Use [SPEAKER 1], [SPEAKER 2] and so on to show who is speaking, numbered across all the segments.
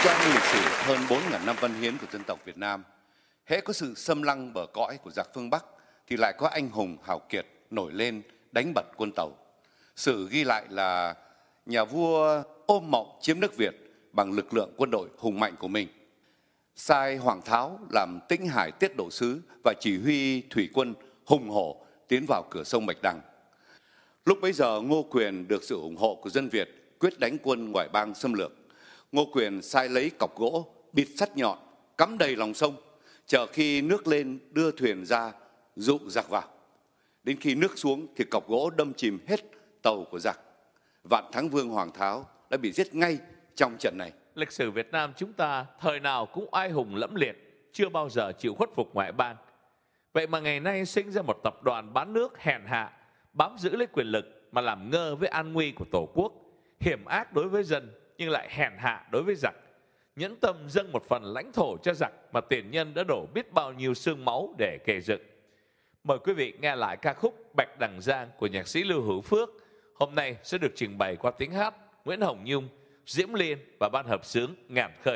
[SPEAKER 1] Trong lịch sử hơn 4.000 năm văn hiến của dân tộc Việt Nam, hễ có sự xâm lăng bờ cõi của giặc phương Bắc thì lại có anh hùng hào kiệt nổi lên đánh bật quân Tàu. Sử ghi lại là nhà vua ôm mộng chiếm nước Việt bằng lực lượng quân đội hùng mạnh của mình. Sai Hoàng Tháo làm Tĩnh Hải tiết độ sứ và chỉ huy thủy quân hùng hổ tiến vào cửa sông Bạch Đằng. Lúc bấy giờ Ngô Quyền được sự ủng hộ của dân Việt quyết đánh quân ngoại bang xâm lược. Ngô Quyền sai lấy cọc gỗ bịt sắt nhọn cắm đầy lòng sông, chờ khi nước lên đưa thuyền ra dụ giặc vào. Đến khi nước xuống thì cọc gỗ đâm chìm hết tàu của giặc. Vạn Thắng Vương Hoàng Tháo đã bị giết ngay trong trận này.
[SPEAKER 2] Lịch sử Việt Nam chúng ta thời nào cũng oai hùng lẫm liệt, chưa bao giờ chịu khuất phục ngoại bang. Vậy mà ngày nay sinh ra một tập đoàn bán nước hèn hạ, bám giữ lấy quyền lực mà làm ngơ với an nguy của Tổ quốc, hiểm ác đối với dân nhưng lại hèn hạ đối với giặc, nhẫn tâm dâng một phần lãnh thổ cho giặc mà tiền nhân đã đổ biết bao nhiêu xương máu để kề dựng. Mời quý vị nghe lại ca khúc Bạch Đằng Giang của nhạc sĩ Lưu Hữu Phước. Hôm nay sẽ được trình bày qua tiếng hát Nguyễn Hồng Nhung, Diễm Liên và ban hợp xướng Ngàn Khơi.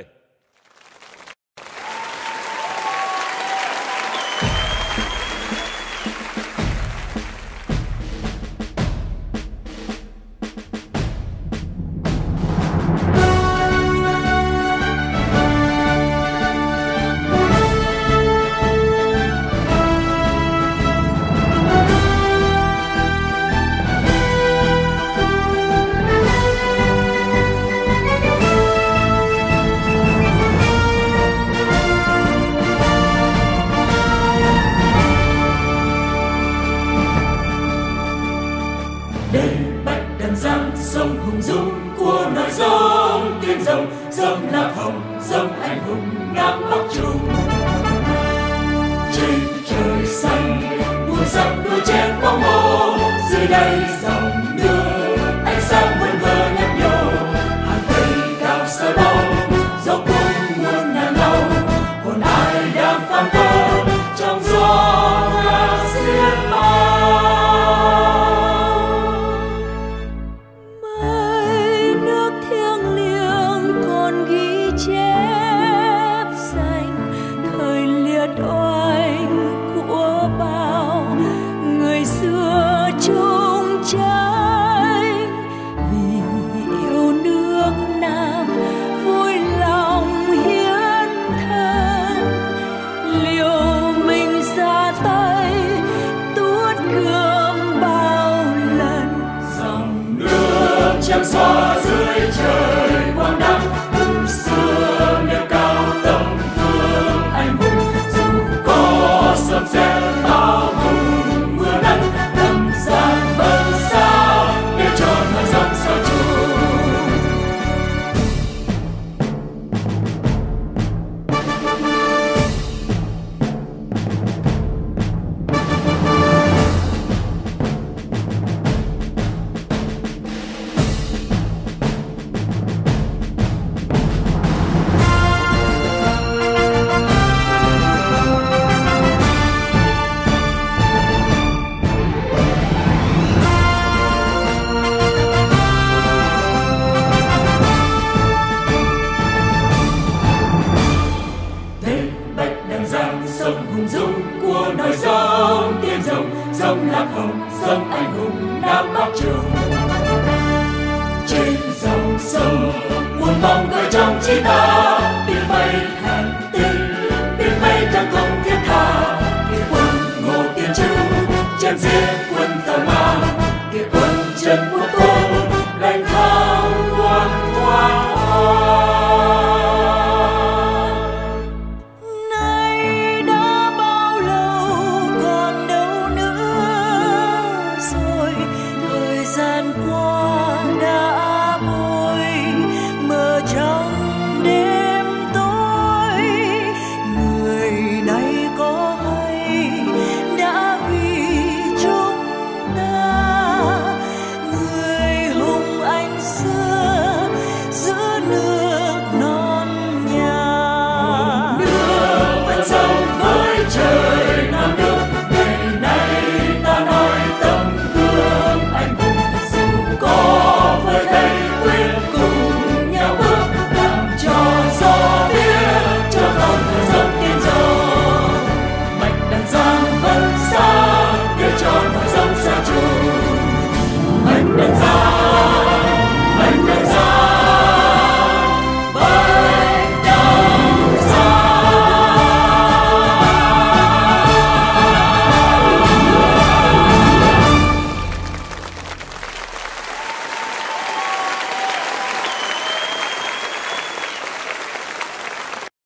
[SPEAKER 3] Sông hùng dũng của nòi giống tiên rồng, dòng lạc hồng, dòng anh hùng Nam Bắc Trung. Trên trời xanh muôn sắc đua chen quang mô, dưới đây dòng nước ánh sáng vần vờ nhấp nhô. Hàng cây cao soi bóng dọc cùng muôn ngàn lâu, hồn ai đang phang phơ trong gió ca xiết bao. Chạm xóa dưới trời quang đăng, từ xưa nêu cao tấm gương anh hùng. Dù có sấm sét bão bùng mưa nắng, lâm gian vẫn sao để cho nó dòng soi chung. Sông hùng dũng của nòi giống tiên rồng, dòng lạc hồng, dòng anh hùng Nam Bắc Trung. Trên dòng sông muôn bóng cười trong trí ta.